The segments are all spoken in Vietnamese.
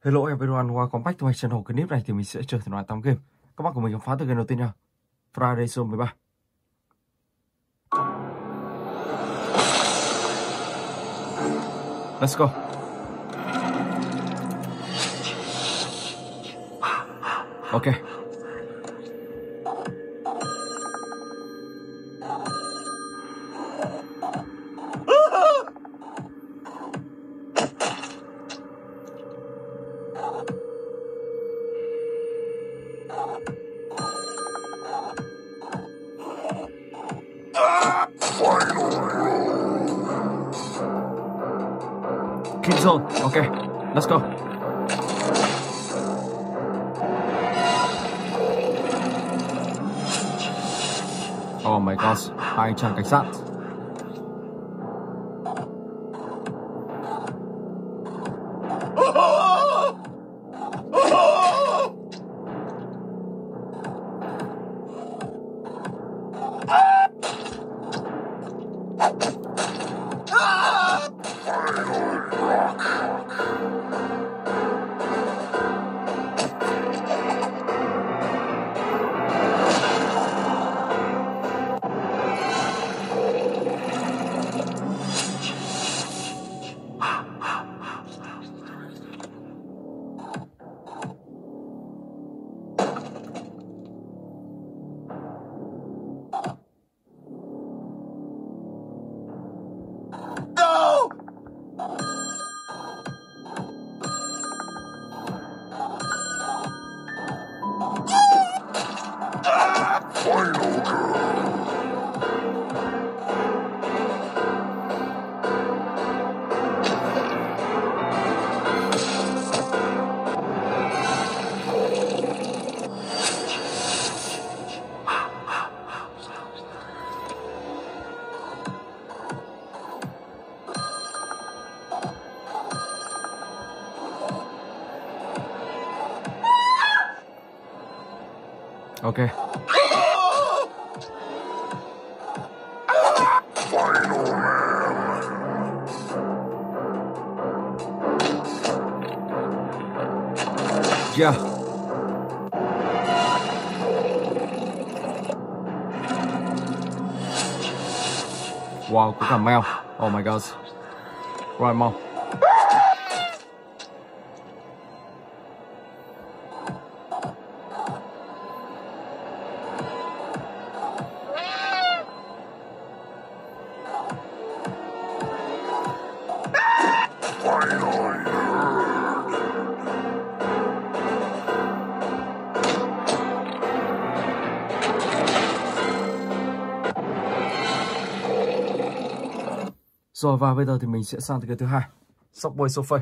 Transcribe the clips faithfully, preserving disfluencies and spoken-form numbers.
Hello everyone, welcome back to my channel. Clip này thì mình sẽ chơi thể loại tám game. Các bạn của mình khám phá từ game đầu tiên nha. Friday Zone mười ba. Let's go. Ok. Kill zone. Ok, let's go. Oh my god, hai anh chàng cảnh sát. Ok. Yeah. Wow, có cả mèo. Oh my god. Rồi mau. Rồi và bây giờ thì mình sẽ sang tới cái thứ hai, Subway Surfer.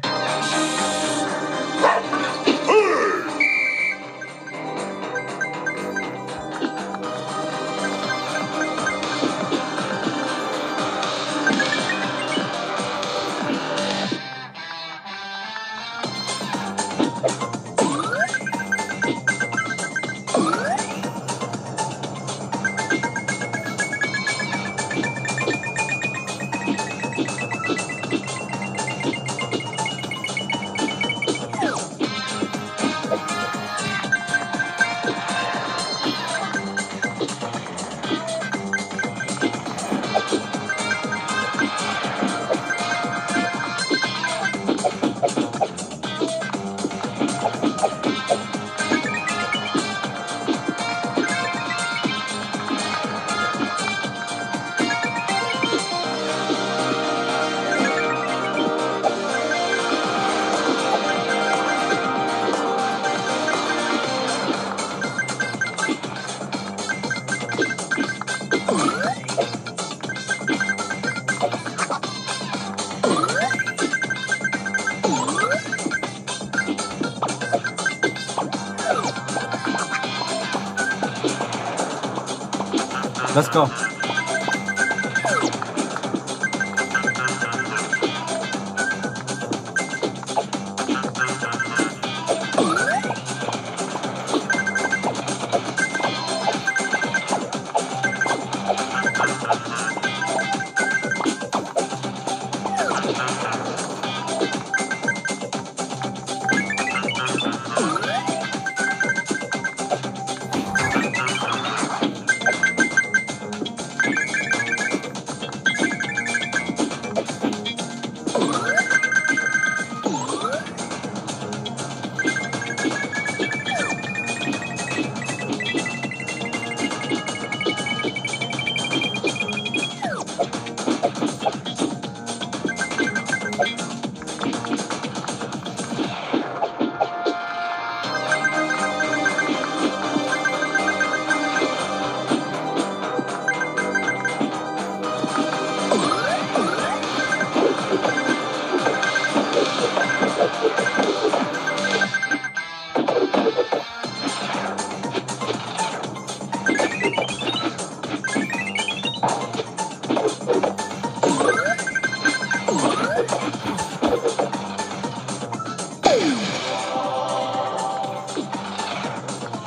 Let's go.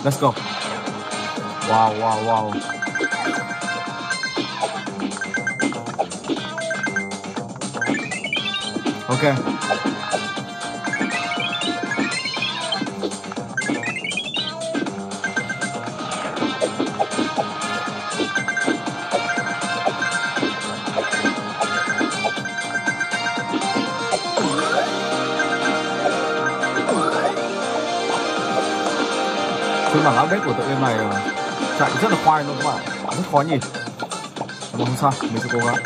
Let's go. Wow, wow, wow. Ok. Phiên bản update của tựa game này chạy rất là khoai luôn các bạn, rất khó nhìn. Nhưng mà không sao, mình sẽ cố gắng.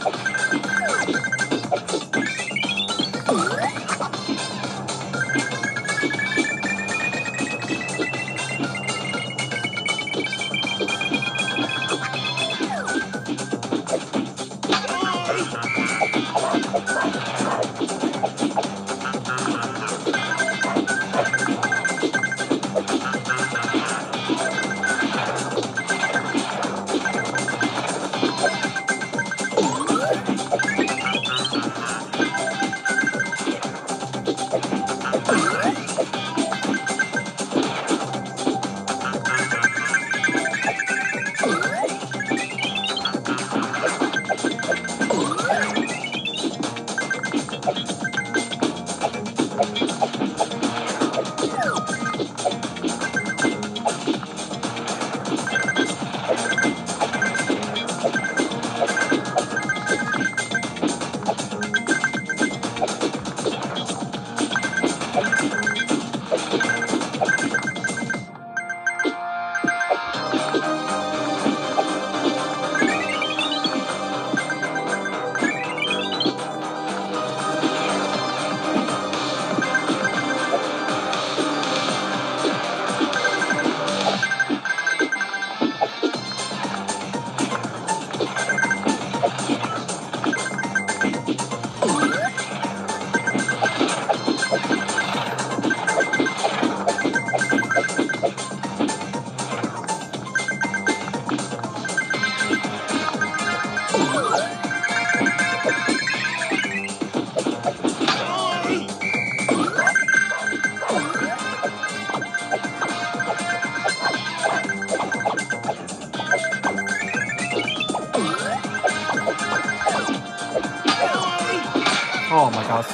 Oh my god.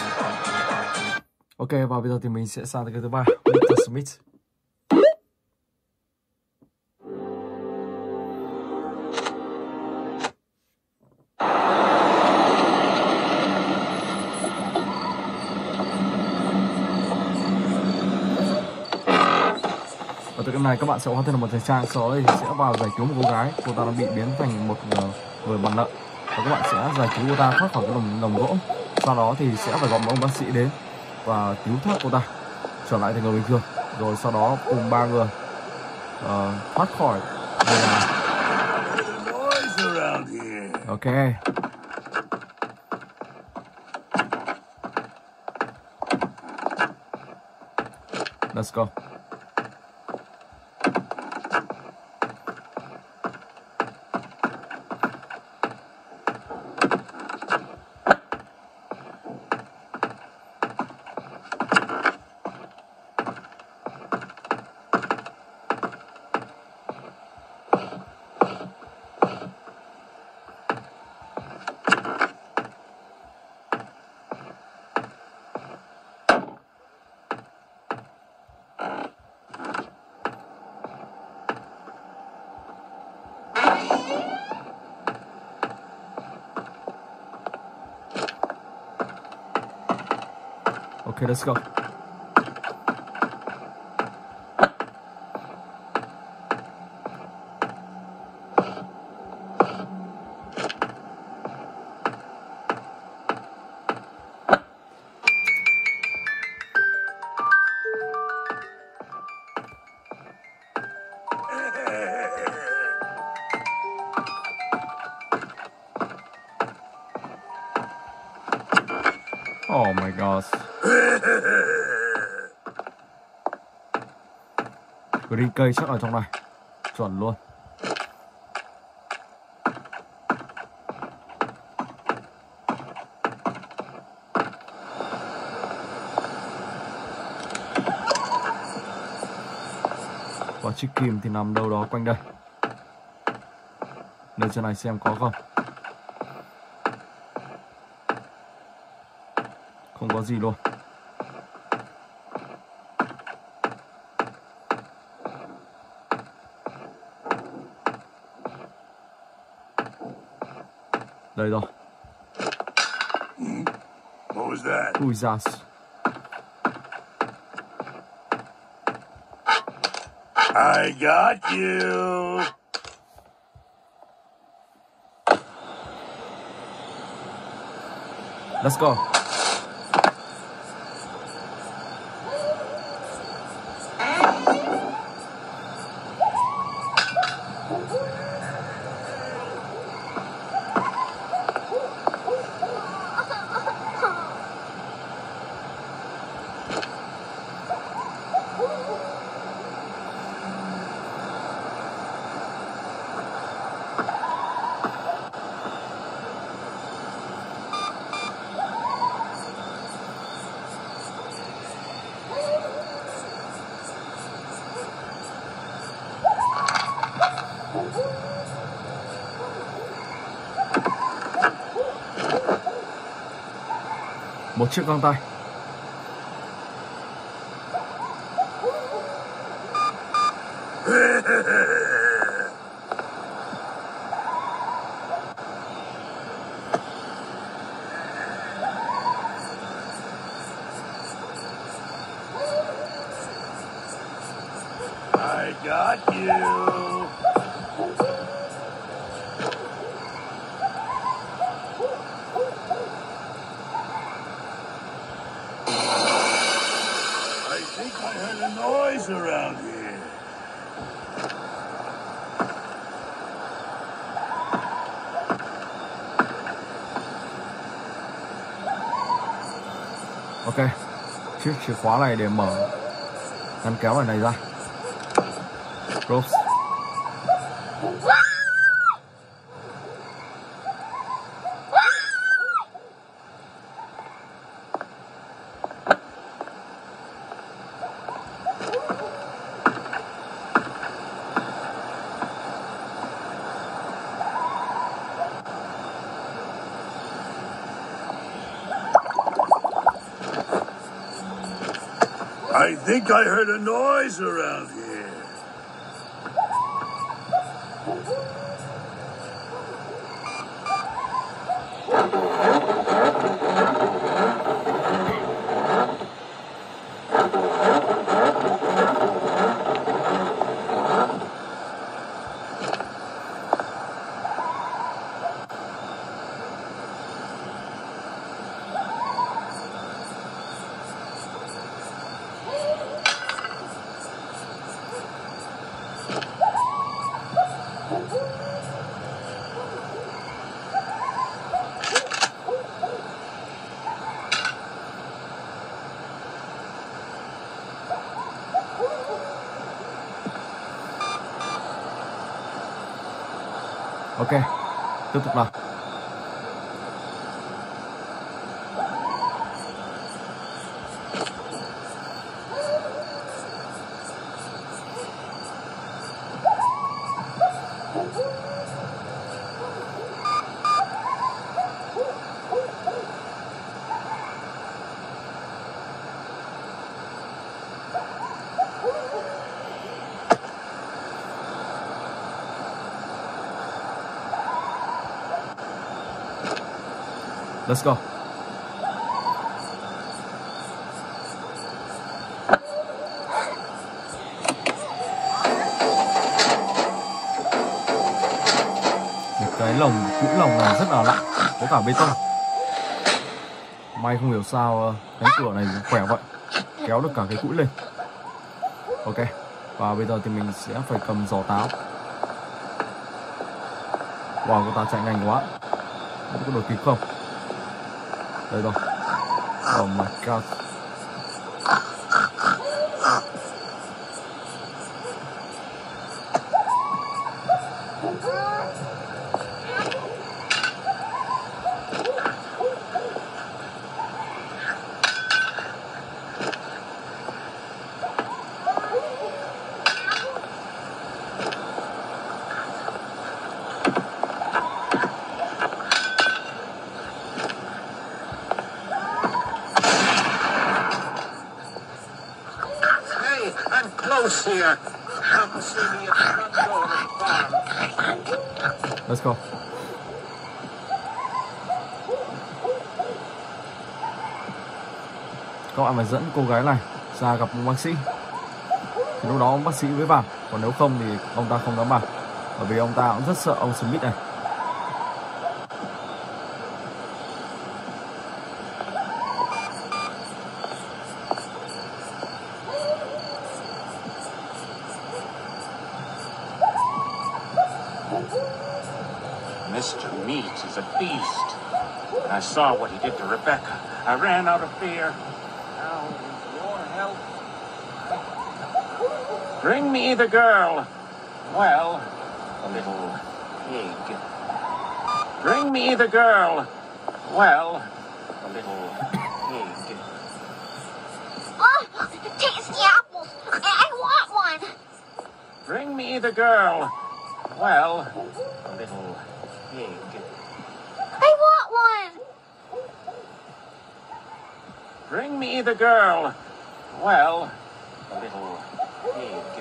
Ok, và bây giờ thì mình sẽ sang tới cái thứ ba, mít-tơ Smith. Ở tựa game này các bạn sẽ hóa thân là một thầy trang, sau đó thì sẽ vào giải cứu một cô gái, cô ta đã bị biến thành một người bàn lợn và các bạn sẽ giải cứu cô ta thoát khỏi cái lồng lồng gỗ. Sau đó thì sẽ phải gọi một ông bác sĩ đến và cứu thoát cô ta trở lại thành người bình thường, rồi sau đó cùng ba người uh, thoát khỏi. Ok. Let's go. Okay, let's go. Oh my gosh. Green cây chắc ở trong này. Chuẩn luôn. Quả chiếc kim thì nằm đâu đó quanh đây. Lên trên này xem có không. Không có gì luôn. Đây rồi. What was that? Ui da. I got you. Let's go. Một chiếc găng tay. I got you. I think I heard a noise around here. Ok. Chiếc chìa khóa này để mở ngăn kéo này này ra. Rose. I think I heard a noise around here. Ok, tiếp tục nào. Let's go. Một cái lồng, cũ lồng này rất là nặng, có cả bê tông. May không hiểu sao cánh cửa này khỏe vậy, kéo được cả cái cũi lên. Ok, và bây giờ thì mình sẽ phải cầm giò táo. Wow, cô ta chạy nhanh quá. Không có đuổi kịp không? Đây rồi. Oh my god. close here. Come see me at the front door of the farm. Let's go. Các bạn phải dẫn cô gái này ra gặp một bác sĩ. Thì lúc đó ông bác sĩ mới vào. Còn nếu không thì ông ta không dám vào. Bởi vì ông ta cũng rất sợ ông Smith này. Mister Meat is a beast. When I saw what he did to Rebecca, I ran out of fear. Now with your help, bring me the girl. Well, the little pig. Bring me the girl. Well, the little pig. Oh, tasty apples. I want one. Bring me the girl. Well, the little pig. I want one. Bring me the girl. Well, the little pig.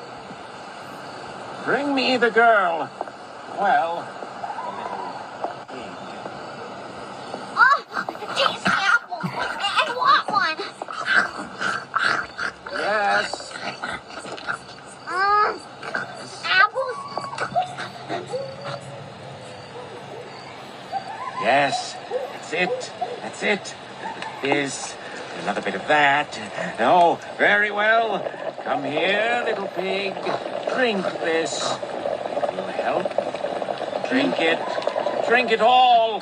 Bring me the girl. Well, the little pig. Oh, tasty apples. I want one. Yes. Mm, apples. Yes. That's it. That's it. This. Another bit of that. No. Very well. Come here, little pig. Drink this. It will help. Drink it. Drink it all.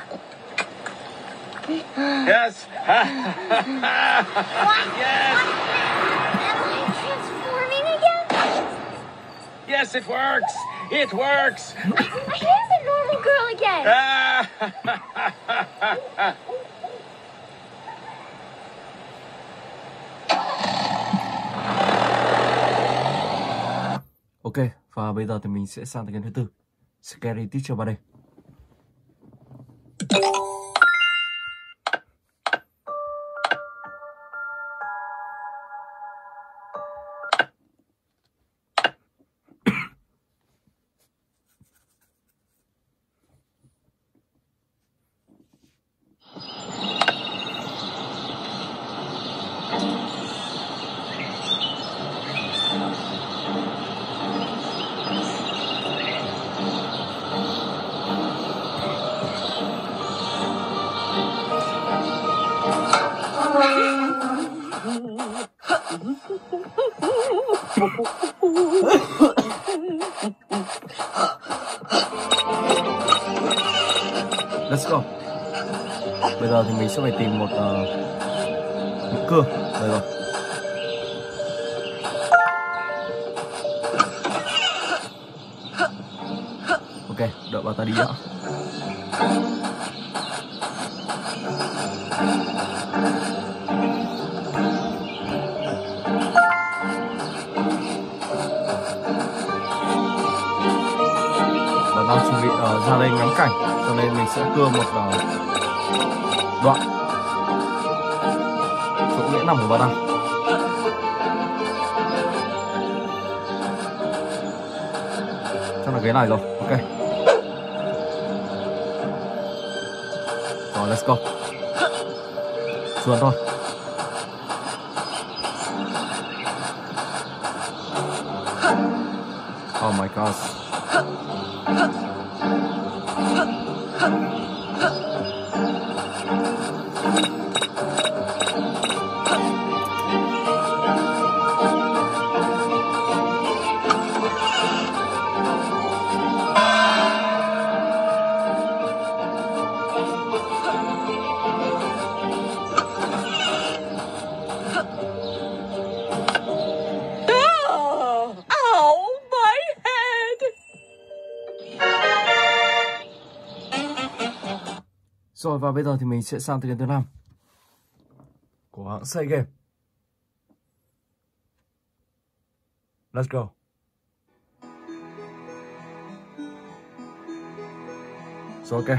Yes. Yes. Am I transforming again? Yes, it works. It works. I, I am the normal girl again. Ok, và bây giờ thì mình sẽ sang tới cái thứ tư, Scary Teacher ba D. Let's go. Bây giờ thì mình sẽ phải tìm một uh, một cưa. Đây rồi. Ok, đợi bà ta đi đã. Bà đang chuẩn bị uh, ra đây ngắm cảnh, cho nên mình sẽ cưa một uh, đoạn chỗ nghĩa nằm của bà ta. Chắc là cái này rồi. Ok. Rồi, let's go. Chuồn thôi. Oh my gosh. Rồi, và bây giờ thì mình sẽ sang tới cái thứ năm của hãng Say Game. Let's go. Rồi, ok.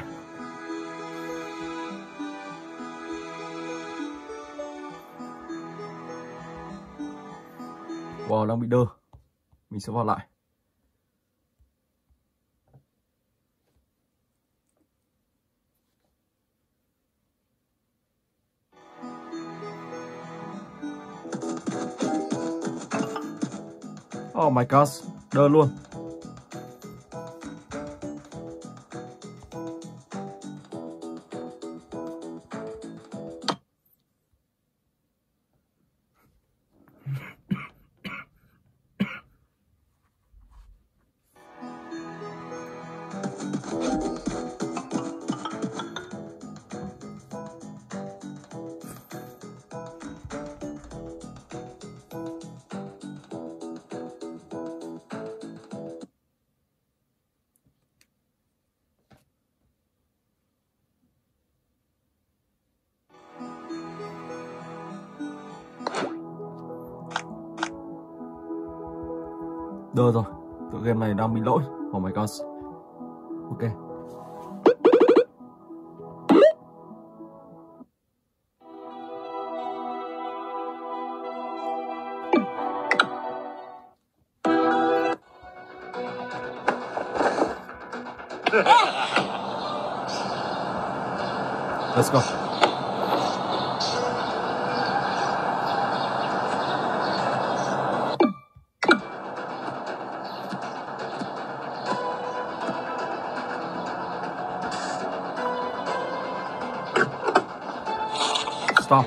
Wow, đang bị đơ. Mình sẽ vào lại. Oh my gosh, đơ luôn. Đơ rồi, tựa game này đang bị lỗi. Oh my gosh. Ok. Let's go. Stop.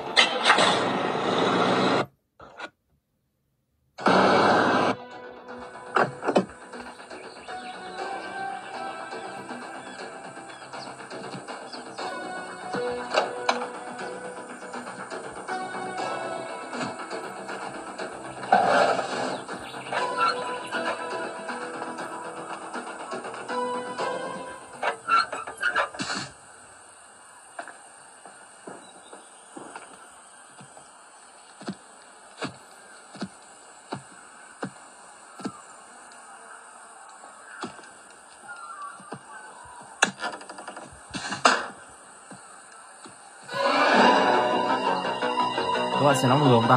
Các bạn sẽ nắm người không ta?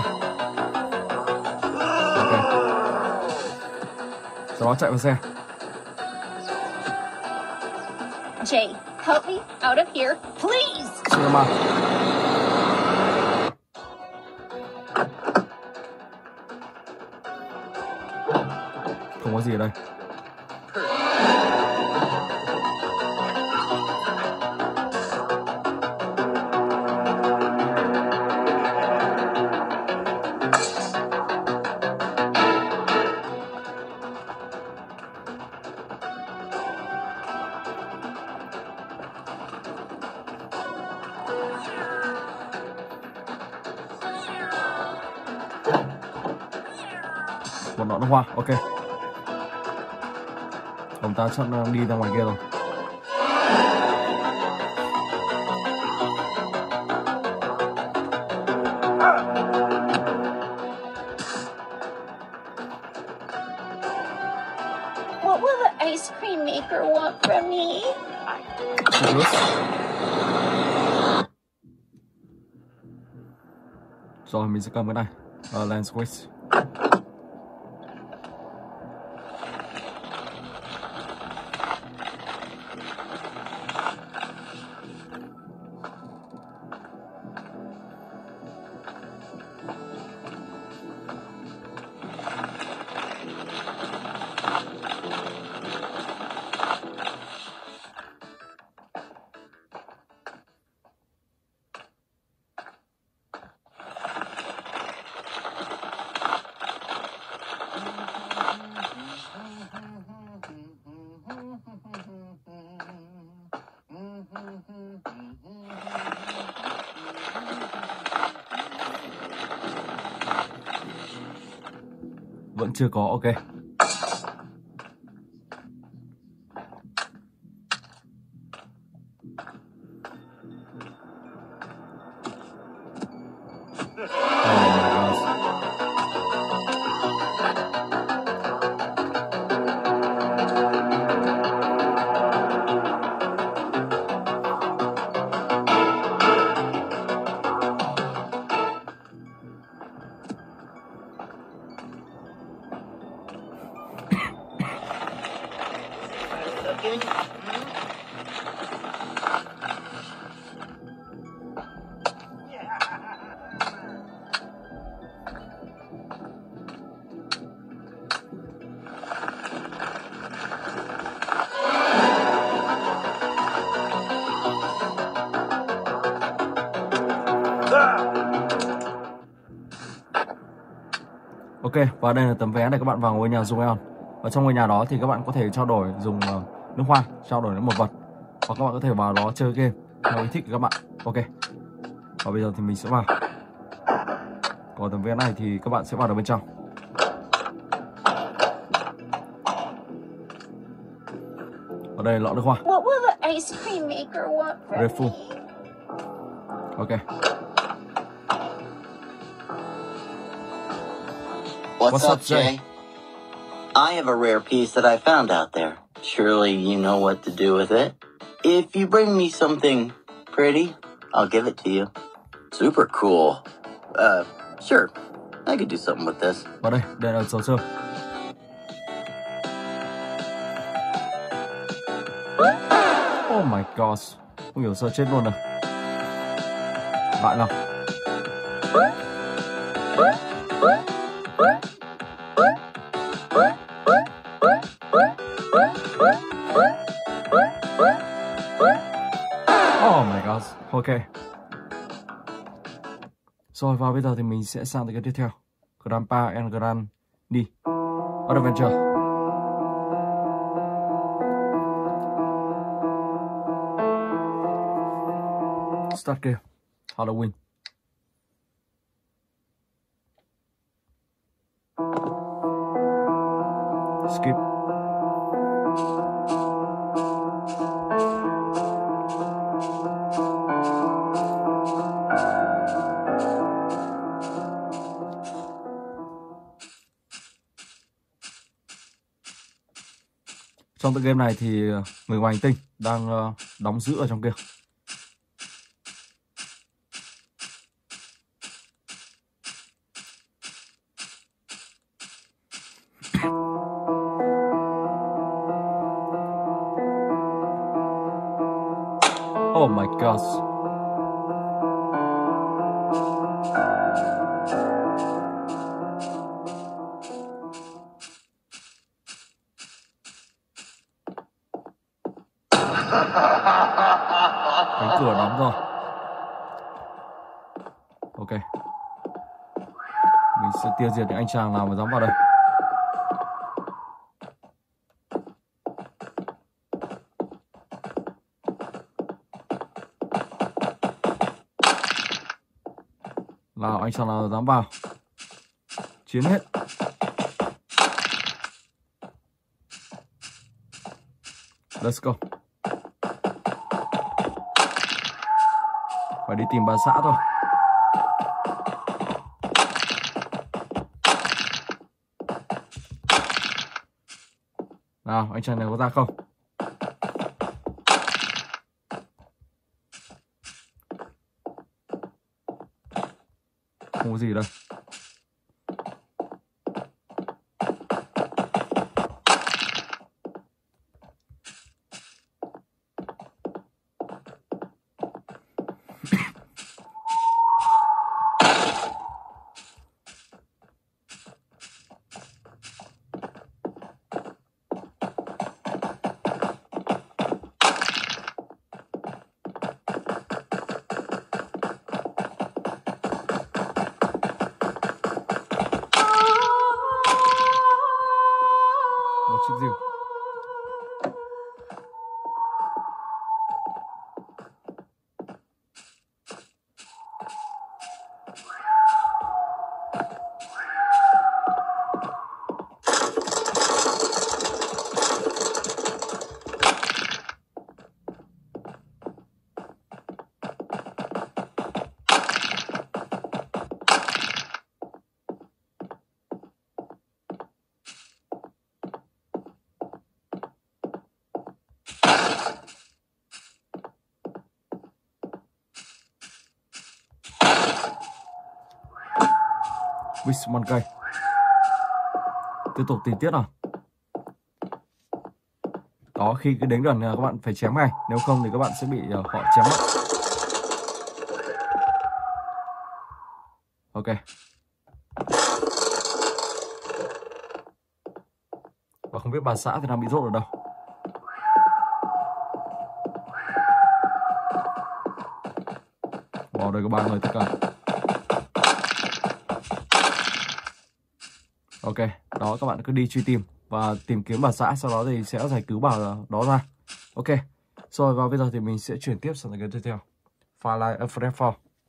Ok. Sau đó chạy vào xe. Jay, help me out of here, please. Cinema. Không có gì ở đây. Một nọ nước hoa, ok. Ông ta chắc đang đi ra ngoài kia rồi. What will the ice cream maker want from me? Rồi mình sẽ cầm cái này. Uh, Lens Switch. Vẫn chưa có, ok. Ok, và đây là tấm vé để các bạn vào ngôi nhà Joel. Ở trong ngôi nhà đó thì các bạn có thể trao đổi dùng uh, nước hoa, trao đổi những một vật. Hoặc các bạn có thể vào đó chơi game theo ý thích của các bạn. Ok. Và bây giờ thì mình sẽ vào. Còn tấm vé này thì các bạn sẽ vào được bên trong. Ở đây lọ nước hoa. What will the ice cream maker want from Red Full. me? Ok. What's, What's up, up, Jay? Jay? I have a rare piece that I found out there. Surely you know what to do with it. If you bring me something pretty, I'll give it to you. Super cool. Uh, sure. I could do something with this. Vào đây, đây là trò chơi. Oh my gosh. Không hiểu sao chết luôn rồi. Lại nào. Oh my god. Ok. Rồi và bây giờ thì mình sẽ sang tới cái tiếp theo. Grandpa and Granny Adventure. Start game. Halloween. Skip. Trong tựa game này thì người ngoài hành tinh đang uh, đóng giữ ở trong kia. Oh my gosh. Cánh cửa đóng rồi. Ok. Mình sẽ tiêu diệt những anh chàng nào mà dám vào đây. Nào, anh chàng nào dám vào. Chiến hết. Let's go. Phải đi tìm bà xã thôi. Nào, anh chàng này có ra không? Không có gì đâu. Một chiếc rìu. Wisman cây. Tiếp tục tình tiết nào. Đó, khi cứ đến gần các bạn phải chém ngay, nếu không thì các bạn sẽ bị uh, họ chém mất. Ok. Và không biết bà xã thì đang bị rốt ở đâu. Bỏ đây có ba người tất cả. Ok, đó các bạn cứ đi truy tìm và tìm kiếm bà xã, sau đó thì sẽ giải cứu bà đó ra. Ok, rồi và bây giờ thì mình sẽ chuyển tiếp sang cái tiếp theo. Firelight of Redfall.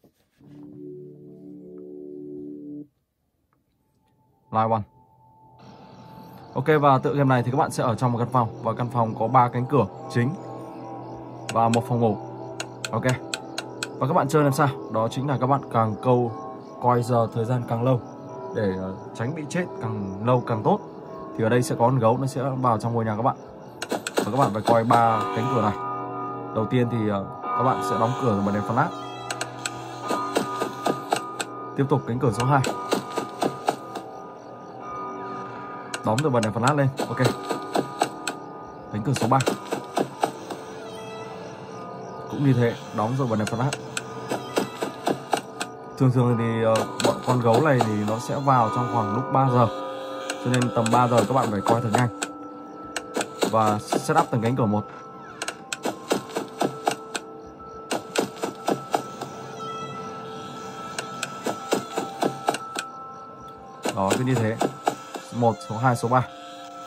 Live one. Ok, và tựa game này thì các bạn sẽ ở trong một căn phòng, và căn phòng có ba cánh cửa chính và một phòng ngủ. Ok. Và các bạn chơi làm sao? Đó chính là các bạn càng câu coi giờ thời gian càng lâu để uh, tránh bị chết càng lâu càng tốt. Thì ở đây sẽ có con gấu, nó sẽ vào trong ngôi nhà các bạn. Và các bạn phải coi ba cánh cửa này. Đầu tiên thì uh, các bạn sẽ đóng cửa rồi bật đèn flash. Tiếp tục cánh cửa số hai. Đóng rồi bật đèn flash lên. Ok. Cánh cửa số ba. Cũng như thế, đóng rồi bật đèn flash. Thường thường thì uh, bọn con gấu này thì nó sẽ vào trong khoảng lúc ba giờ. Cho nên tầm ba giờ các bạn phải coi thật nhanh. Và setup từng cánh cửa một. Đó, cứ như thế. Một, số hai, số ba.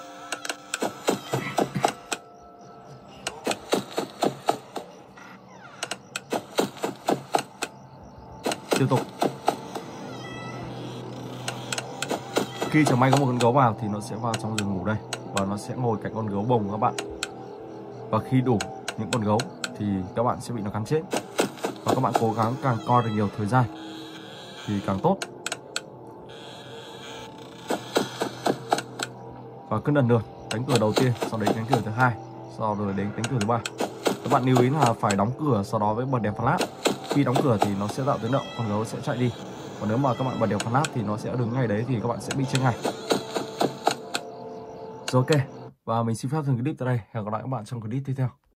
Tiếp tục. Khi chẳng may có một con gấu vào thì nó sẽ vào trong giường ngủ đây, và nó sẽ ngồi cạnh con gấu bông của các bạn. Và khi đủ những con gấu thì các bạn sẽ bị nó cắn chết. Và các bạn cố gắng càng coi được nhiều thời gian thì càng tốt. Và cứ lần lượt cánh cửa đầu tiên, sau đấy cánh cửa thứ hai, sau rồi đến cánh cửa thứ ba. Các bạn lưu ý là phải đóng cửa, sau đó với bật đèn flash. Khi đóng cửa thì nó sẽ tạo tiếng động, con gấu sẽ chạy đi. Còn nếu mà các bạn bật đèn flash thì nó sẽ đứng ngay đấy, thì các bạn sẽ bị chết ngay. Rồi ok, và mình xin phép dừng clip tại đây. Hẹn gặp lại các bạn trong clip tiếp theo.